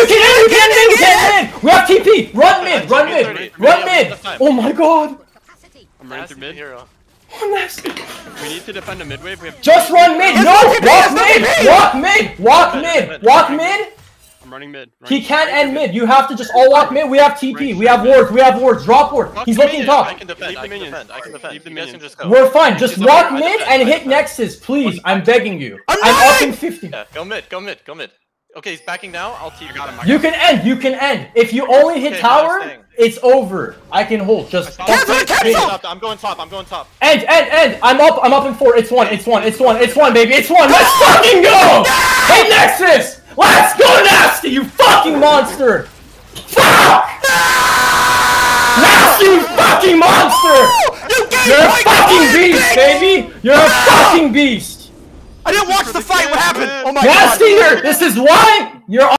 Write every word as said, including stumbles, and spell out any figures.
can end, you can end, you can end! We have T P! Run mid, run mid, run mid! Oh my god! I'm running through mid. Oh, nasty. We need to defend a mid wave. We have Just run mid! No! Walk mid! Walk mid! Walk mid! Walk mid! I'm running mid. He can't end mid. You have to just all walk mid. We have T P. We have wards. We have wards. Drop ward. He's looking I top. can defend. I can defend. I can defend. Leave the You guys can minions. just go. We're fine. Just walk mid and hit Nexus, please. I'm begging you. I'm up in fifty. Yeah, go mid. Go mid. Go mid. Okay, he's backing now. I'll T P. You can end. You can end. If you only hit Okay, tower, nice thing. it's over. I can hold. Just Cancel it, cancel! I'm going top. I'm going top. end, end, end. I'm up. I'm up in four. It's one. It's one. It's one. It's one, baby. It's one. Let's fucking go! Hey, Nexus! Let's go, Nasty! You fucking monster! Fuck! Nasty, you fucking monster! You're a fucking beast, baby! You're a fucking beast! I didn't watch the fight. What happened? Oh my god. Nasty, you're. This is why you're.